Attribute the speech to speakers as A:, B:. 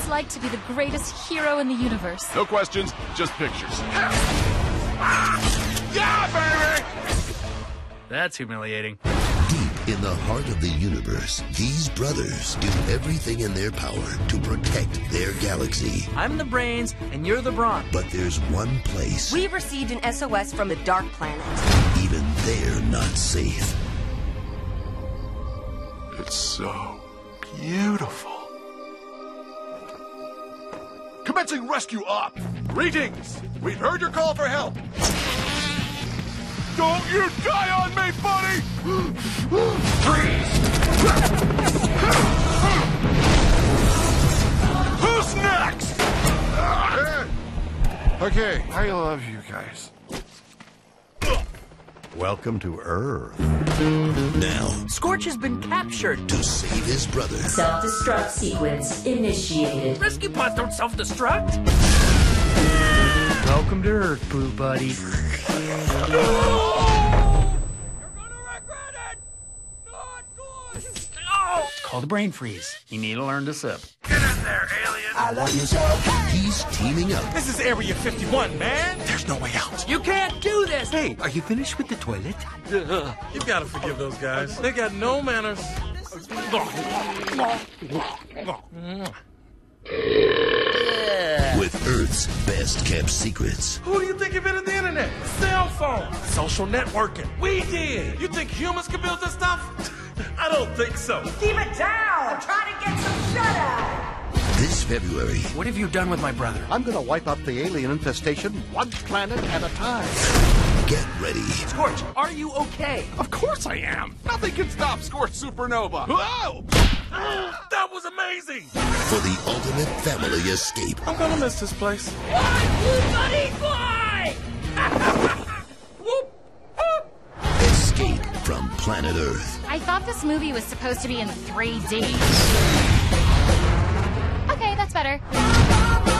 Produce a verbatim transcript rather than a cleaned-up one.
A: it's like to be the greatest hero in the universe.
B: No questions, just pictures. Yeah, baby!
C: That's humiliating.
D: Deep in the heart of the universe, these brothers do everything in their power to protect their galaxy.
C: I'm the brains, and you're the brawn.
D: But there's one place...
E: We've received an S O S from the Dark Planet.
D: Even they're not safe.
B: It's so beautiful. Commencing rescue op. Greetings. We've heard your call for help. Don't you die on me, buddy! Freeze! Who's next? Okay, I love you guys.
F: Welcome to Earth.
D: Now,
C: Scorch has been captured.
D: to save his brother,
G: Self-destruct sequence initiated.
C: Rescue pods don't self-destruct. Welcome to Earth, Boo Buddy. You're gonna regret it! Not good! Oh! It's called a brain freeze. You need to learn to sip.
B: Get in there, alien!
H: I love you so.
D: he's teaming up
H: This is Area fifty-one, man. There's no way out.
C: You can't do this!
H: Hey, are you finished with the toilet? You gotta forgive those guys. They got no manners.
D: with Earth's best-kept secrets.
H: Who do you think invented the internet? Cell phone. Social networking. We did. You think humans can build this stuff? I don't think so.
E: Keep it down! I'm trying to get some shut-eye!
D: This February,
C: What have you done with my brother?
F: I'm gonna wipe out the alien infestation one planet at a time.
D: get ready
C: Scorch, are you okay?
B: Of course I am. Nothing can stop Scorch Supernova. Whoa!
H: That was amazing.
D: for the ultimate family escape.
H: I'm gonna miss this place.
D: Escape from planet Earth.
A: I thought this movie was supposed to be in three D. Okay, that's better.